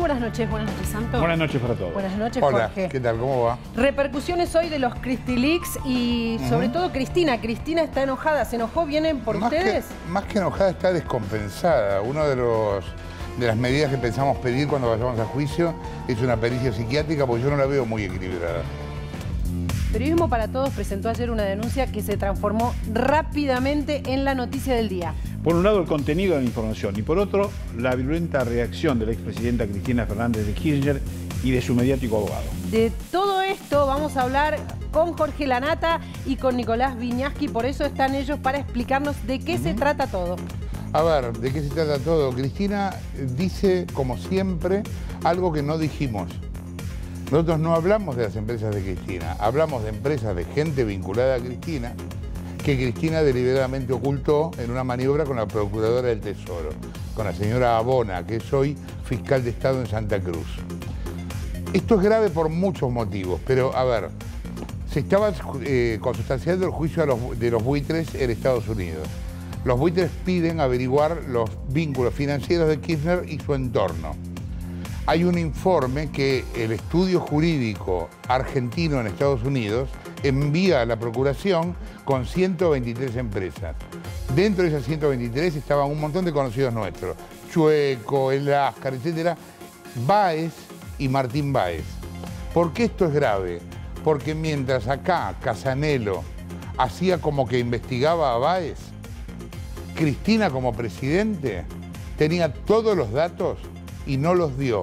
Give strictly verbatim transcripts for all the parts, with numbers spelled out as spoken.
buenas noches, buenas noches, Santo. Buenas noches para todos. Buenas noches, Hola, Jorge. ¿qué tal? ¿Cómo va? Repercusiones hoy de los CristiLeaks y sobre uh-huh. todo Cristina. Cristina está enojada. ¿Se enojó? ¿Vienen por más ustedes? Que, más que enojada, está descompensada. Uno de los de las medidas que pensamos pedir cuando vayamos a juicio es una pericia psiquiátrica, porque yo no la veo muy equilibrada. Periodismo para Todos presentó ayer una denuncia que se transformó rápidamente en la noticia del día. Por un lado, el contenido de la información y por otro, la virulenta reacción de la expresidenta Cristina Fernández de Kirchner y de su mediático abogado. De todo esto vamos a hablar con Jorge Lanata y con Nicolás Viñaski, por eso están ellos para explicarnos de qué uh-huh. se trata todo. A ver, ¿de qué se trata todo? Cristina dice, como siempre, algo que no dijimos. Nosotros no hablamos de las empresas de Cristina, hablamos de empresas de gente vinculada a Cristina, que Cristina deliberadamente ocultó en una maniobra con la Procuradora del Tesoro, con la señora Abona, que es hoy fiscal de Estado en Santa Cruz. Esto es grave por muchos motivos, pero a ver, se estaba eh, consustanciando el juicio a los, de los buitres en Estados Unidos. Los buitres piden averiguar los vínculos financieros de Kirchner y su entorno. Hay un informe que el estudio jurídico argentino en Estados Unidos envía a la Procuración con ciento veintitrés empresas. Dentro de esas ciento veintitrés estaban un montón de conocidos nuestros. Chueco, El Áscar, etcétera. Báez y Martín Báez. ¿Por qué esto es grave? Porque mientras acá Casanelo hacía como que investigaba a Báez, Cristina como presidente tenía todos los datos y no los dio.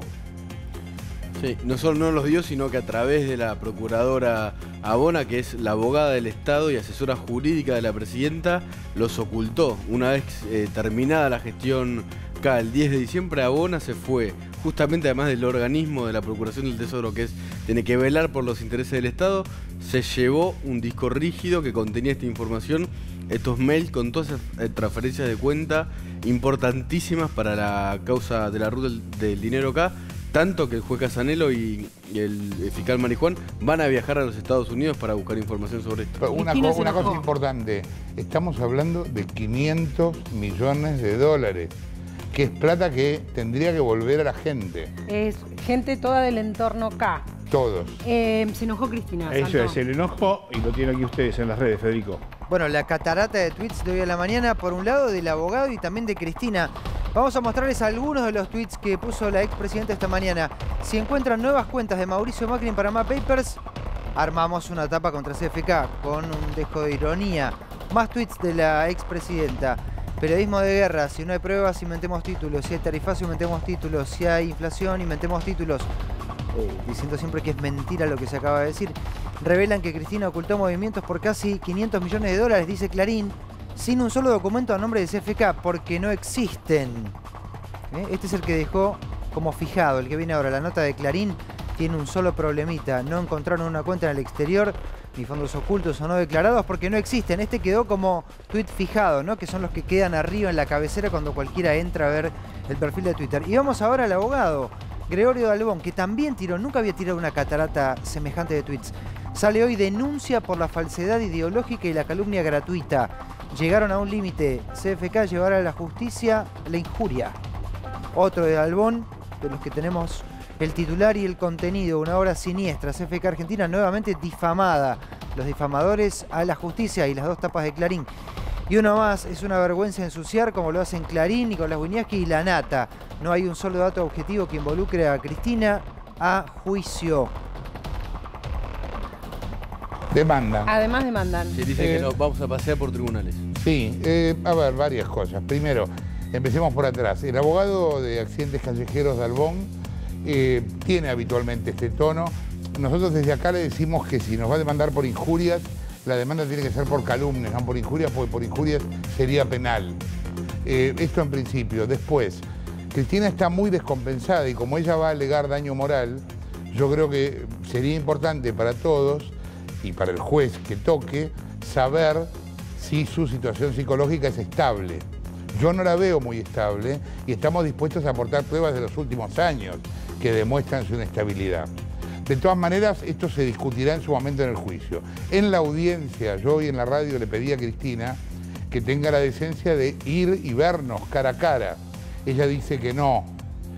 Sí, no solo no los dio, sino que a través de la procuradora Abona, que es la abogada del Estado y asesora jurídica de la presidenta, los ocultó. Una vez eh, terminada la gestión acá el diez de diciembre, Abona se fue, justamente además del organismo de la Procuración del Tesoro, que es, tiene que velar por los intereses del Estado, se llevó un disco rígido que contenía esta información, estos mails con todas esas transferencias de cuenta importantísimas para la causa de la ruta del, del dinero acá, tanto que el juez Casanelo y, y el fiscal Marijuán van a viajar a los Estados Unidos para buscar información sobre esto. Pero una, co una cosa importante, estamos hablando de quinientos millones de dólares, que es plata que tendría que volver a la gente. Es gente toda del entorno K. Todos. Eh, se enojó Cristina. Eso Santo. es el enojo y lo tienen aquí ustedes en las redes, Federico. Bueno, la catarata de tweets de hoy a la mañana, por un lado del abogado y también de Cristina. Vamos a mostrarles algunos de los tweets que puso la expresidenta esta mañana. Si encuentran nuevas cuentas de Mauricio Macri en Panama Papers, armamos una tapa contra C F K con un dejo de ironía. Más tweets de la expresidenta. Periodismo de guerra, si no hay pruebas, inventemos títulos. Si hay tarifazo, inventemos títulos. Si hay inflación, inventemos títulos. Eh, diciendo siempre que es mentira lo que se acaba de decir. Revelan que Cristina ocultó movimientos por casi quinientos millones de dólares, dice Clarín, sin un solo documento a nombre de C F K, porque no existen. ¿Eh? Este es el que dejó como fijado, el que viene ahora. La nota de Clarín tiene un solo problemita. No encontraron una cuenta en el exterior, ni fondos ocultos o no declarados, porque no existen. Este quedó como tweet fijado, ¿no? Que son los que quedan arriba en la cabecera cuando cualquiera entra a ver el perfil de Twitter. Y vamos ahora al abogado, Gregorio Dalbón, que también tiró, nunca había tirado una catarata semejante de tweets. Sale hoy, denuncia por la falsedad ideológica y la calumnia gratuita. Llegaron a un límite. C F K llevará a la justicia la injuria. Otro de Dalbón, de los que tenemos el titular y el contenido. Una obra siniestra. C F K Argentina nuevamente difamada. Los difamadores a la justicia y las dos tapas de Clarín. Y uno más, es una vergüenza ensuciar como lo hacen Clarín, Nicolás Viñaski y Lanata. No hay un solo dato objetivo que involucre a Cristina a juicio. Demandan. Además demandan. Se dice Eh, que nos vamos a pasear por tribunales. Sí, eh, a ver, varias cosas. Primero, empecemos por atrás. El abogado de accidentes callejeros Dalbón eh, tiene habitualmente este tono. Nosotros desde acá le decimos que si nos va a demandar por injurias, la demanda tiene que ser por calumnias, no por injurias, porque por injurias sería penal. Eh, esto en principio. Después, Cristina está muy descompensada y como ella va a alegar daño moral, yo creo que sería importante para todos y para el juez que toque saber si su situación psicológica es estable. Yo no la veo muy estable y estamos dispuestos a aportar pruebas de los últimos años que demuestran su inestabilidad. De todas maneras, esto se discutirá en su momento en el juicio. En la audiencia, yo hoy en la radio le pedí a Cristina que tenga la decencia de ir y vernos cara a cara. Ella dice que no.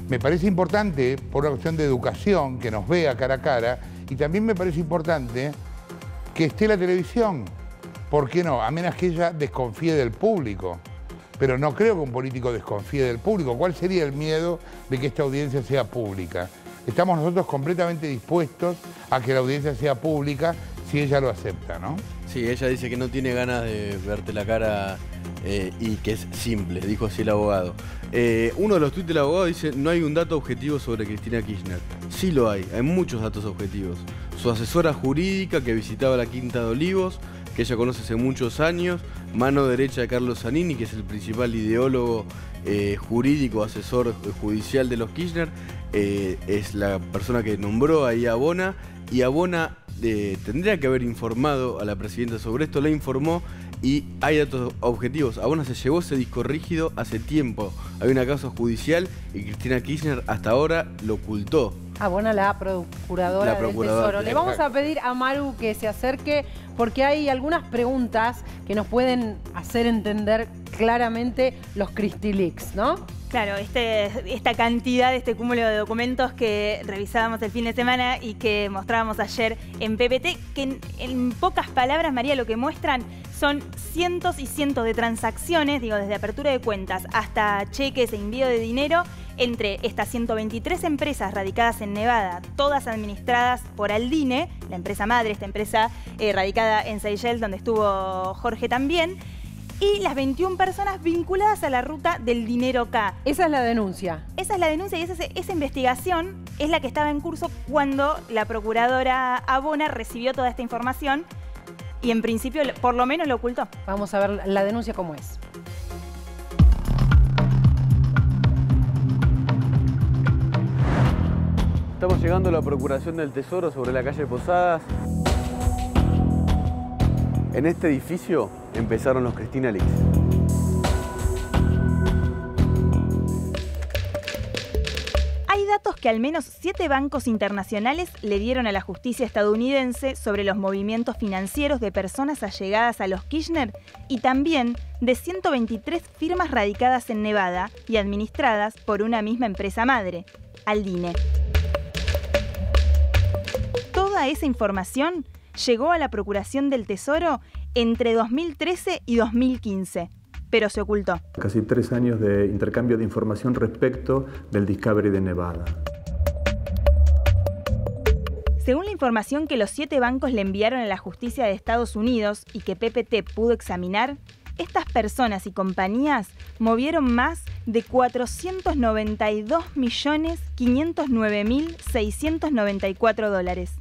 Me parece importante, por una cuestión de educación, que nos vea cara a cara, y también me parece importante que esté la televisión. ¿Por qué no? A menos que ella desconfíe del público. Pero no creo que un político desconfíe del público. ¿Cuál sería el miedo de que esta audiencia sea pública? Estamos nosotros completamente dispuestos a que la audiencia sea pública si ella lo acepta, ¿no? Sí, ella dice que no tiene ganas de verte la cara eh, y que es simple, dijo así el abogado. Eh, uno de los tuits del abogado dice: no hay un dato objetivo sobre Cristina Kirchner. Sí lo hay, hay muchos datos objetivos. Su asesora jurídica que visitaba la Quinta de Olivos, que ella conoce hace muchos años, mano derecha de Carlos Zanini, que es el principal ideólogo eh, jurídico, asesor judicial de los Kirchner, eh, es la persona que nombró ahí a Abona, y Abona eh, tendría que haber informado a la presidenta sobre esto, la informó y hay datos objetivos. Abona se llevó ese disco rígido hace tiempo, hay una causa judicial y Cristina Kirchner hasta ahora lo ocultó. Abona la procuradora, La procuradora del Tesoro. Le vamos a pedir a Maru que se acerque porque hay algunas preguntas que nos pueden hacer entender claramente los CristiLeaks, ¿no? Claro, este, esta cantidad, este cúmulo de documentos que revisábamos el fin de semana y que mostrábamos ayer en P P T, que en, en pocas palabras, María, lo que muestran son cientos y cientos de transacciones, digo, desde apertura de cuentas hasta cheques e envío de dinero entre estas ciento veintitrés empresas radicadas en Nevada, todas administradas por Aldine, la empresa madre, esta empresa eh, radicada en Seychelles, donde estuvo Jorge también, y las veintiuna personas vinculadas a la ruta del dinero K. Esa es la denuncia. Esa es la denuncia y esa, esa investigación es la que estaba en curso cuando la procuradora Abona recibió toda esta información y en principio por lo menos lo ocultó. Vamos a ver la denuncia cómo es. Estamos llegando a la Procuración del Tesoro sobre la calle Posadas. En este edificio empezaron los CristiLeaks. Hay datos que al menos siete bancos internacionales le dieron a la justicia estadounidense sobre los movimientos financieros de personas allegadas a los Kirchner y también de ciento veintitrés firmas radicadas en Nevada y administradas por una misma empresa madre, Aldine. Toda esa información llegó a la Procuración del Tesoro entre dos mil trece y dos mil quince, pero se ocultó. Casi tres años de intercambio de información respecto del Discovery de Nevada. Según la información que los siete bancos le enviaron a la justicia de Estados Unidos y que P P T pudo examinar, estas personas y compañías movieron más de cuatrocientos noventa y dos millones quinientos nueve mil seiscientos noventa y cuatro dólares.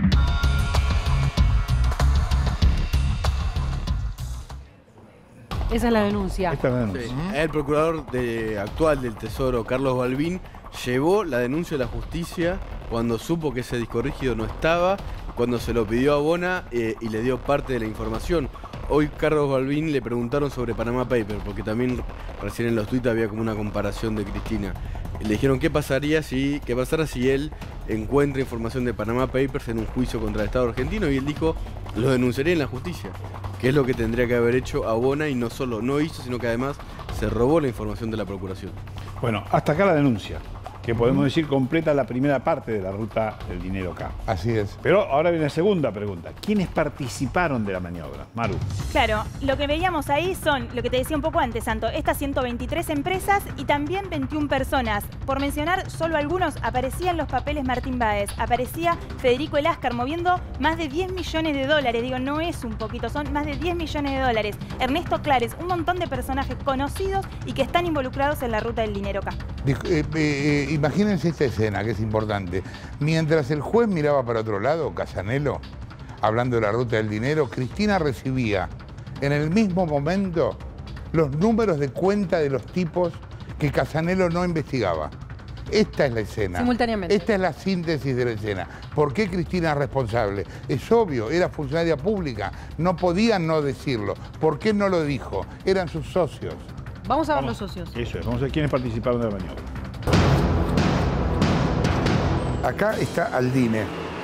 Esa es la denuncia. Esta es la denuncia. Sí. El procurador de, actual del Tesoro, Carlos Balbín, llevó la denuncia a la justicia cuando supo que ese disco rígido no estaba, cuando se lo pidió a Abona eh, y le dio parte de la información. Hoy Carlos Balbín le preguntaron sobre Panama Papers, porque también recién en los tuits había como una comparación de Cristina. Le dijeron qué pasaría si, qué pasara si él encuentra información de Panama Papers en un juicio contra el Estado argentino, y él dijo, lo denunciaría en la justicia, que es lo que tendría que haber hecho Abona, y no solo no hizo, sino que además se robó la información de la Procuración. Bueno, hasta acá la denuncia, que podemos decir completa la primera parte de la ruta del dinero K. Así es. Pero ahora viene la segunda pregunta. ¿Quiénes participaron de la maniobra? Maru. Claro, lo que veíamos ahí son, lo que te decía un poco antes, Santo, estas ciento veintitrés empresas y también veintiuna personas. Por mencionar solo algunos, aparecían los papeles Martín Báez, aparecía Federico Eláscar moviendo más de diez millones de dólares. Digo, no es un poquito, son más de diez millones de dólares. Ernesto Clares, un montón de personajes conocidos y que están involucrados en la ruta del dinero K. Eh, eh, eh, imagínense esta escena, que es importante. Mientras el juez miraba para otro lado, Casanelo, hablando de la ruta del dinero, Cristina recibía en el mismo momento los números de cuenta de los tipos que Casanelo no investigaba. Esta es la escena. Simultáneamente. Esta es la síntesis de la escena. ¿Por qué Cristina es responsable? Es obvio, era funcionaria pública, no podía no decirlo. ¿Por qué no lo dijo? Eran sus socios. Vamos a ver Vamos, los socios. Eso es, vamos a ver quiénes participaron de la maniobra. Acá está Aldine.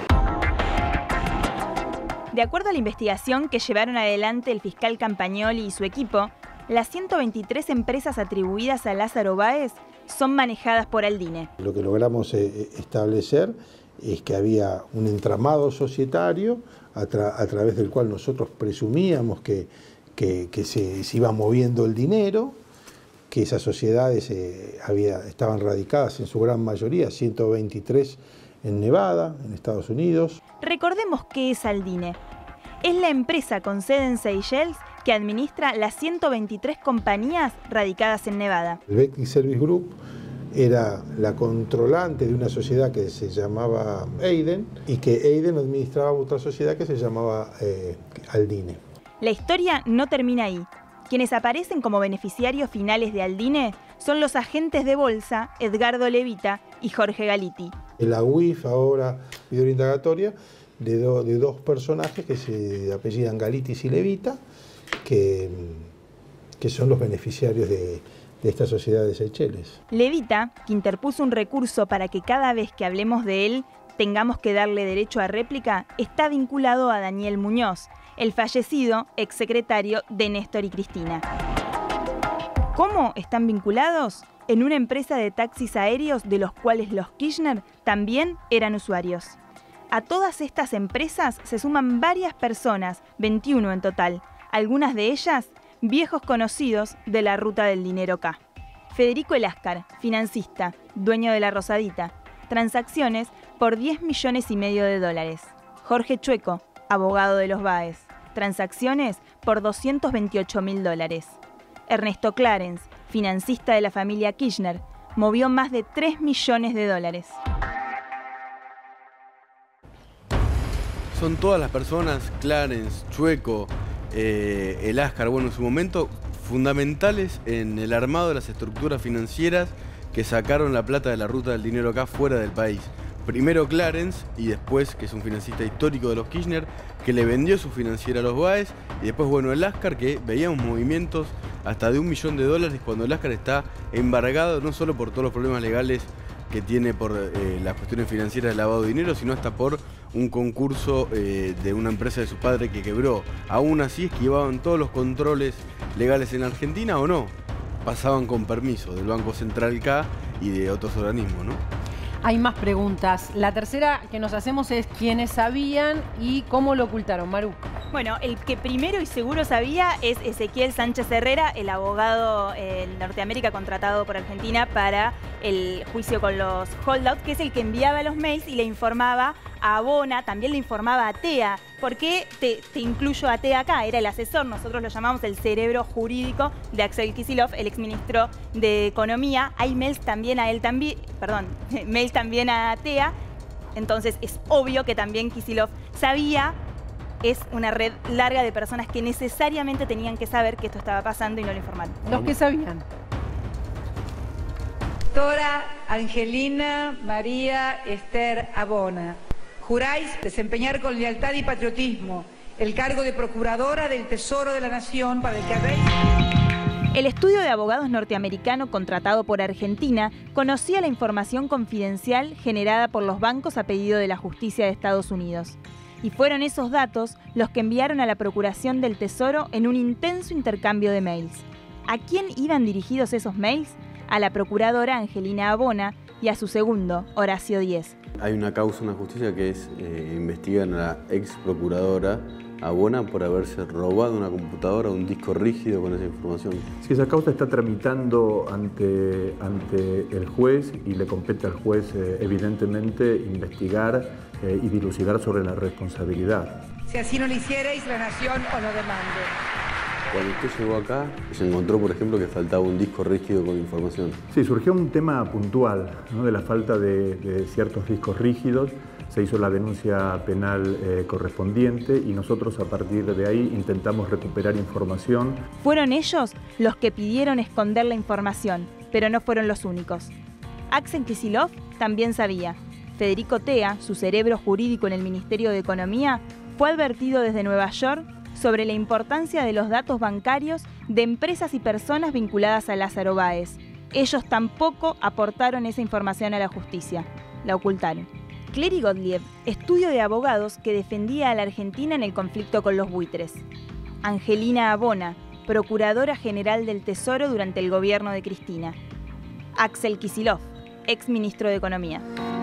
De acuerdo a la investigación que llevaron adelante el fiscal Campagnoli y su equipo, las ciento veintitrés empresas atribuidas a Lázaro Báez son manejadas por Aldine. Lo que logramos eh, establecer es que había un entramado societario a, tra a través del cual nosotros presumíamos que, que, que se, se iba moviendo el dinero, que esas sociedades eh, había, estaban radicadas en su gran mayoría, ciento veintitrés en Nevada, en Estados Unidos. Recordemos qué es Aldine. Es la empresa con sede en Seychelles que administra las ciento veintitrés compañías radicadas en Nevada. El Beckley Service Group era la controlante de una sociedad que se llamaba Eiden y que Eiden administraba otra sociedad que se llamaba eh, Aldine. La historia no termina ahí. Quienes aparecen como beneficiarios finales de Aldine son los agentes de bolsa Edgardo Levita y Jorge Galiti. La U I F ahora pidió la indagatoria de, do, de dos personajes que se apellidan Galitis y Levita, que, que son los beneficiarios de, de esta sociedad de Seychelles. Levita, que interpuso un recurso para que cada vez que hablemos de él tengamos que darle derecho a réplica, está vinculado a Daniel Muñoz, el fallecido exsecretario de Néstor y Cristina. ¿Cómo están vinculados? En una empresa de taxis aéreos de los cuales los Kirchner también eran usuarios. A todas estas empresas se suman varias personas, veintiuno en total, algunas de ellas viejos conocidos de la ruta del dinero K. Federico Eláscar, financista, dueño de La Rosadita, transacciones por diez millones y medio de dólares. Jorge Chueco, abogado de los Báez, transacciones por doscientos veintiocho mil dólares. Ernesto Clarence, financista de la familia Kirchner, movió más de tres millones de dólares. Son todas las personas, Clarence, Chueco, eh, Eláscar, bueno, en su momento, fundamentales en el armado de las estructuras financieras que sacaron la plata de la ruta del dinero acá fuera del país. Primero Clarence y después, que es un financista histórico de los Kirchner, que le vendió su financiera a los Báez, y después, bueno, Eláscar, que veíamos movimientos hasta de un millón de dólares cuando Eláscar está embargado no solo por todos los problemas legales que tiene por eh, las cuestiones financieras de lavado de dinero, sino hasta por un concurso eh, de una empresa de su padre que quebró. Aún así esquivaban todos los controles legales en Argentina, ¿o no? Pasaban con permiso del Banco Central K y de otros organismos, ¿no? Hay más preguntas. La tercera que nos hacemos es quiénes sabían y cómo lo ocultaron, Maru. Bueno, el que primero y seguro sabía es Ezequiel Sánchez Herrera, el abogado eh, en Norteamérica contratado por Argentina para el juicio con los holdouts, que es el que enviaba los mails y le informaba a Abona, también le informaba a TEA. ¿Por qué te, te incluyo a TEA acá? Era el asesor, nosotros lo llamamos el cerebro jurídico de Axel Kicillof, el exministro de Economía. Hay mails también a él también, perdón, mails también a TEA, entonces es obvio que también Kicillof sabía. Es una red larga de personas que necesariamente tenían que saber que esto estaba pasando y no lo informaron. Los que sabían. Doctora Angelina María Esther Abona, juráis desempeñar con lealtad y patriotismo el cargo de Procuradora del Tesoro de la Nación para el que habéis... El estudio de abogados norteamericano contratado por Argentina conocía la información confidencial generada por los bancos a pedido de la justicia de Estados Unidos. Y fueron esos datos los que enviaron a la Procuración del Tesoro en un intenso intercambio de mails. ¿A quién iban dirigidos esos mails? A la procuradora Angelina Abona y a su segundo, Horacio Díez. Hay una causa en la justicia que es eh, investigan a la ex procuradora Abona por haberse robado una computadora o un disco rígido con esa información. Sí, esa causa está tramitando ante, ante el juez y le compete al juez eh, evidentemente investigar eh, y dilucidar sobre la responsabilidad. Si así no lo hicierais, la Nación os lo demande. Cuando usted llegó acá, se encontró, por ejemplo, que faltaba un disco rígido con información. Sí, surgió un tema puntual, ¿no?, de la falta de, de ciertos discos rígidos. Se hizo la denuncia penal eh, correspondiente y nosotros a partir de ahí intentamos recuperar información. Fueron ellos los que pidieron esconder la información, pero no fueron los únicos. Axel Kicillof también sabía. Federico Tea, su cerebro jurídico en el Ministerio de Economía, fue advertido desde Nueva York sobre la importancia de los datos bancarios de empresas y personas vinculadas a Lázaro Báez. Ellos tampoco aportaron esa información a la justicia, la ocultaron. Clery Gottlieb, estudio de abogados que defendía a la Argentina en el conflicto con los buitres. Angelina Abona, Procuradora General del Tesoro durante el gobierno de Cristina. Axel Kicillof, ex ministro de Economía.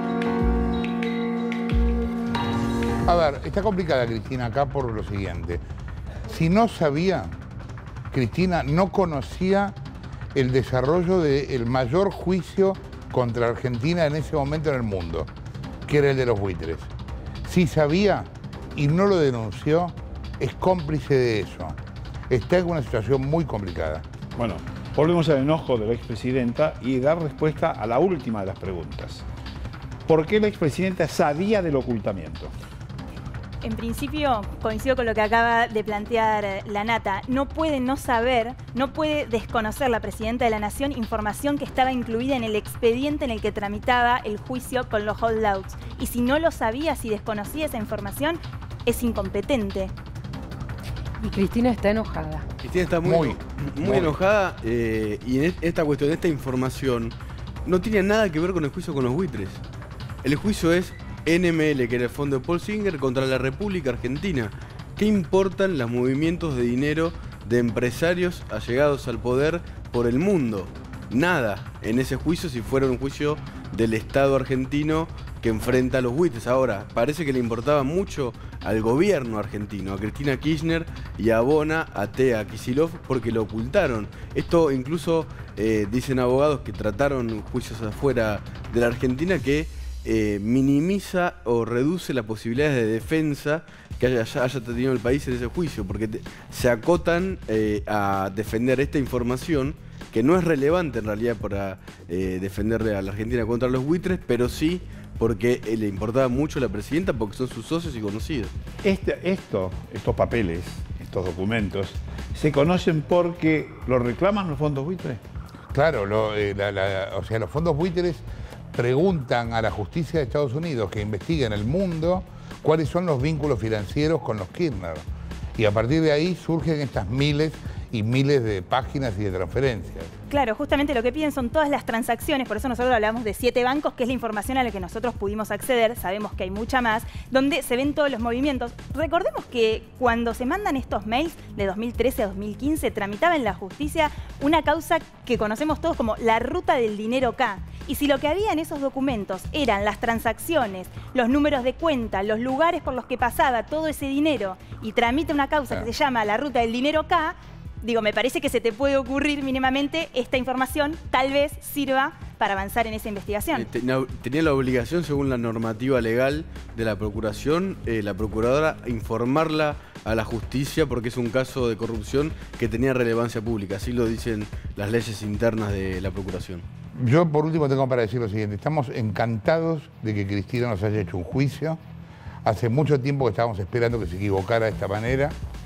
A ver, está complicada Cristina acá por lo siguiente. Si no sabía, Cristina no conocía el desarrollo del mayor juicio contra Argentina en ese momento en el mundo, que era el de los buitres. Si sabía y no lo denunció, es cómplice de eso. Está en una situación muy complicada. Bueno, volvemos al enojo de la expresidenta y dar respuesta a la última de las preguntas. ¿Por qué la expresidenta sabía del ocultamiento? En principio, coincido con lo que acaba de plantear la Nata. No puede no saber, no puede desconocer la presidenta de la Nación información que estaba incluida en el expediente en el que tramitaba el juicio con los holdouts. Y si no lo sabía, si desconocía esa información, es incompetente. Y Cristina está enojada. Cristina está muy, muy, muy, muy enojada eh, y en esta cuestión, esta información, no tiene nada que ver con el juicio con los buitres. El juicio es N M L, que era el fondo de Paul Singer, contra la República Argentina. ¿Qué importan los movimientos de dinero de empresarios allegados al poder por el mundo? Nada en ese juicio si fuera un juicio del Estado argentino que enfrenta a los buitres. Ahora, parece que le importaba mucho al gobierno argentino, a Cristina Kirchner y a Bona, a Tea, a Kicillof, porque lo ocultaron. Esto incluso eh, dicen abogados que trataron juicios afuera de la Argentina que Eh, minimiza o reduce las posibilidades de defensa que haya, haya tenido el país en ese juicio, porque te, se acotan eh, a defender esta información que no es relevante en realidad para eh, defenderle a la Argentina contra los buitres, pero sí porque eh, le importaba mucho a la presidenta porque son sus socios y conocidos. Este, esto, estos papeles, estos documentos, ¿se conocen porque los reclaman los fondos buitres? Claro, lo, eh, la, la, o sea, los fondos buitres preguntan a la justicia de Estados Unidos que investigue en el mundo cuáles son los vínculos financieros con los Kirchner. Y a partir de ahí surgen estas miles y miles de páginas y de transferencias. Claro, justamente lo que piden son todas las transacciones, por eso nosotros hablamos de siete bancos, que es la información a la que nosotros pudimos acceder, sabemos que hay mucha más, donde se ven todos los movimientos. Recordemos que cuando se mandan estos mails de dos mil trece a dos mil quince, tramitaba en la justicia una causa que conocemos todos como la ruta del dinero K. Y si lo que había en esos documentos eran las transacciones, los números de cuenta, los lugares por los que pasaba todo ese dinero y tramita una causa que se llama la ruta del dinero K, digo, me parece que se te puede ocurrir mínimamente esta información, tal vez sirva para avanzar en esa investigación. Tenía la obligación, según la normativa legal de la Procuración, eh, la Procuradora, informarla a la justicia porque es un caso de corrupción que tenía relevancia pública. Así lo dicen las leyes internas de la Procuración. Yo, por último, tengo para decir lo siguiente. Estamos encantados de que Cristina nos haya hecho un juicio. Hace mucho tiempo que estábamos esperando que se equivocara de esta manera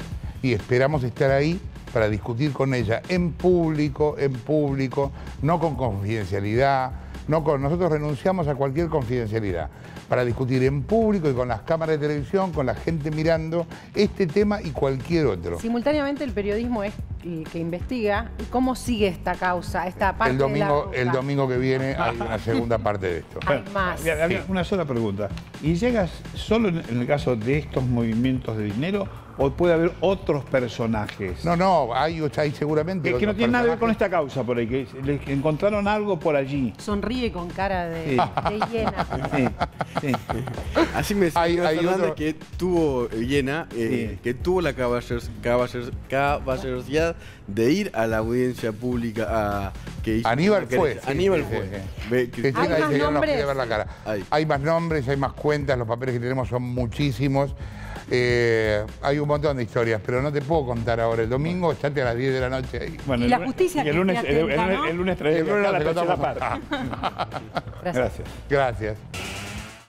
y esperamos estar ahí para discutir con ella en público, en público, no con confidencialidad. No con, nosotros renunciamos a cualquier confidencialidad para discutir en público y con las cámaras de televisión, con la gente mirando este tema y cualquier otro. Simultáneamente el periodismo es el que investiga. ¿Y cómo sigue esta causa, esta parte el domingo, de la el domingo que viene hay una segunda parte de esto. Hay más. Había, había una sola pregunta. ¿Y llegas solo en, en el caso de estos movimientos de dinero o puede haber otros personajes? No, no, hay, hay seguramente Que, que no tiene nada que ver con esta causa por ahí, que le encontraron algo por allí. Sonríe con cara de, Sí. de hiena. Sí, sí. Así me decía Hay- hay Fernández otro- que tuvo Llena, eh, Sí. que tuvo la caballers- caballers- caballerosidad de ir a la audiencia pública a, que hizo Aníbal que- fue. sí, Aníbal sí, fue. sí, sí. Ve- que- Cristina ¿Hay dice más que no nos nombres? quiere ver la cara. Hay. Hay más nombres, hay más cuentas, los papeles que tenemos son muchísimos. Eh, hay un montón de historias, pero no te puedo contar ahora. El domingo estate a las diez de la noche ahí. Bueno, Y la el- justicia y el que lunes, esté el, el atenta, lunes, ¿no? el lunes traeré El lunes acá la te tercera contamos. parte. Gracias. Gracias. Gracias.